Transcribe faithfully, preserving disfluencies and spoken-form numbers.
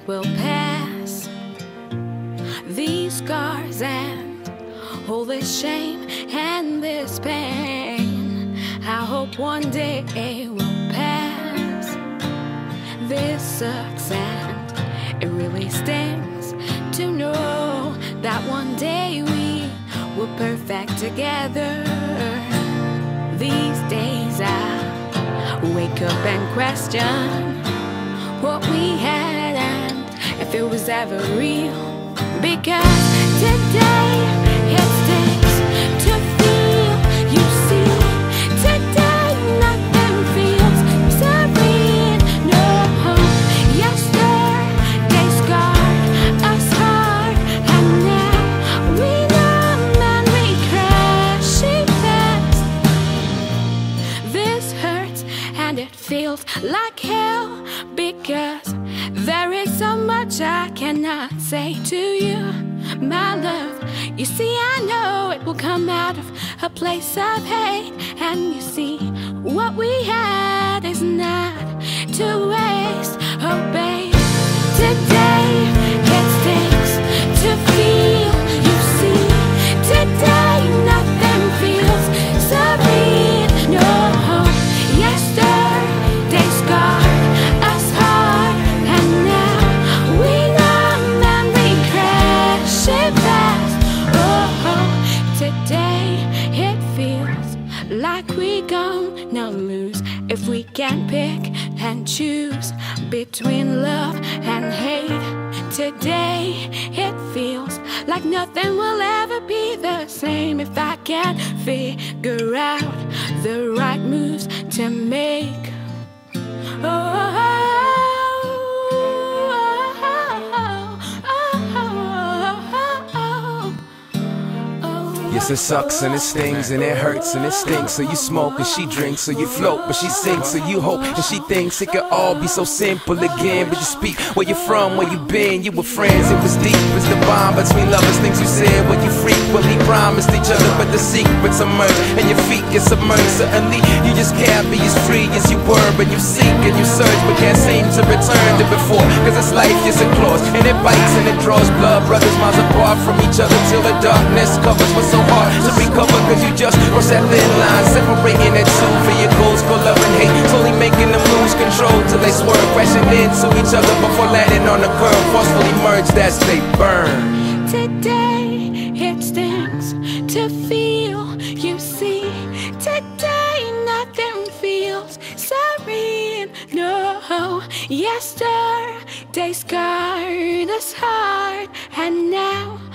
it will pass. These scars and all this shame and this pain, I hope one day it will pass. This sucks and it really stings to know that one day we were perfect together. These days I wake up and question what we had and if it was ever real. Because today it stinks to feel, you see. Today nothing feels serene, no. Yesterday scarred us hard, and now we numb and we crashing fast. This hurts and it feels like hell, because there is so much I cannot say to you, my love. You see, I know it will come out of a place of hate, and you see, what we had is not to waste. Oh babe, today it stinks to feel, you see. Today nothing feels serene, no. Yesterday scarred us hard, and now we numb and we crashing fast. Oh, today it feels like we gonna lose if we can't pick and choose between love and hate. Today it feels like nothing will ever be the same if I can't figure out the right moves to make. Oh, oh, Yes, it sucks and it stings and it hurts and it stinks. So you smoke and she drinks, so you float but she sinks. So you hope and she thinks it could all be so simple again. But you speak where you're from, where you been, you were friends. It was deep as the bond between lovers, things you said when you frequently promised each other. But the secrets emerge and your feet get submerged. Suddenly you just can't be as free as you were. But you seek and you search but can't seem to return to before. Cause this life is a claws and it bites and it draws blood brothers miles apart from each other till the darkness covers what's so hard to recover. Cause you just cross that thin line separating the two vehicles called love and hate, slowly making them lose control till they swerve, crashing into each other before landing on the curb, forcefully merge as they burn. Today it stings to feel, you see. Today nothing feels serene, no. Yesterday scarred us hard, and now